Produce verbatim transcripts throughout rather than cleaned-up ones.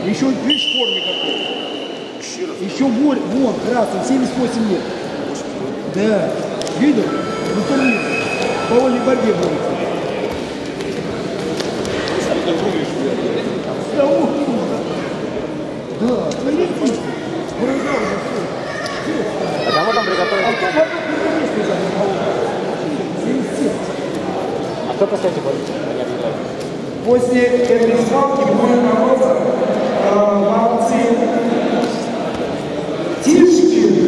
Еще, видишь, в форме какой. Еще вон, вон, красный, семьдесят восемь лет. Да. Видел? На турнире. По вольной борьбе будет. Да, ух, да, смотри, выражал уже все. А кому там приготовить? А кто в одном месте А кто после этих будет? После этой свалки будет бороться борцы Тишкин,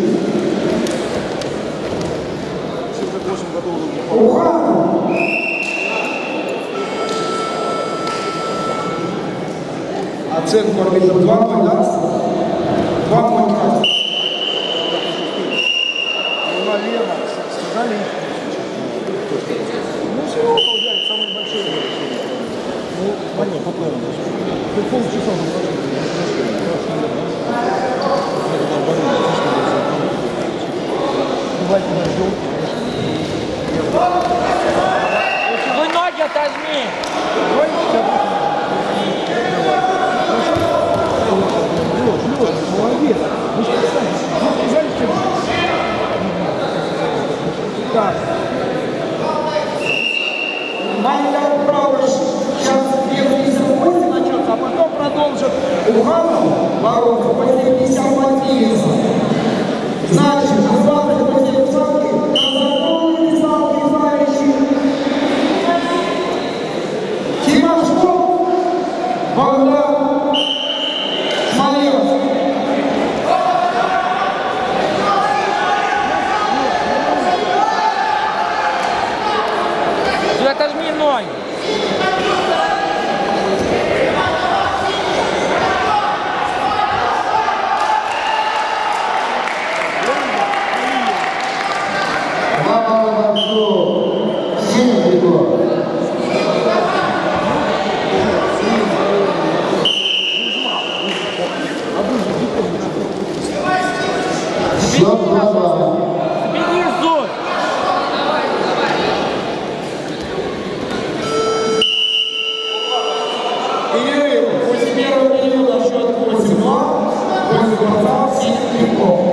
Уханов, оценку арбитров два ноль, да? два ноль. Ну, наверное, сказали. Ну, все равно получается самый большой. Ну, понятно, по-правильному. Ты полчаса уже. Давайте подождем. Вы ноги отожми! Молодец. Вы что сказали, что так. Майя Прауш сейчас вернется в восемь начнется, а потом продолжит Уханов бороться по семьдесят веса. Значит, осталось после псалки, казаковые писалки знающие. Тимошков, Богдан, Смоленск. Ты отожми ноги! Беги, Зой! Перерыв. После первого периода счет восемь два. После борца синих триков.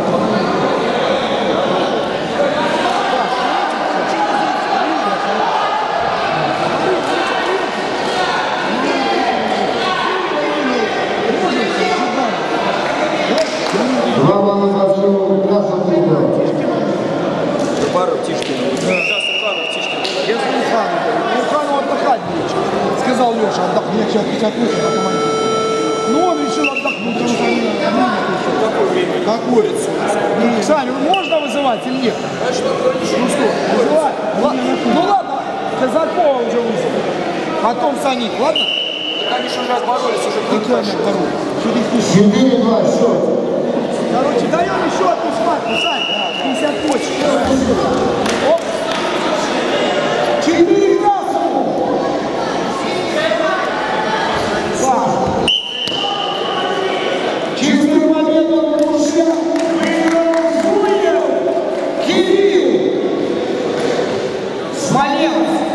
Пару Тишкина. Сейчас Уханов Тишкин. Я с Уханом. Ухану отдыхать нечего. Сказал Леша, отдохни, я сейчас пятьдесят восемь, а команде. Ну, он решил отдохнуть, потому что они... Какое время? Какое? Саня, можно вызывать или нет? Ну что, вызывать? Ну ладно, Казакова уже вызвал. Потом Саник, ладно? Так они же уже боролись, уже Какой они боролись? четыре два, счет. Короче, даем еще одну схватку, Сань. пятьдесят восемь. Оп. четыре два. Два. Чистую победу друзья. Кирилл. Смоленск.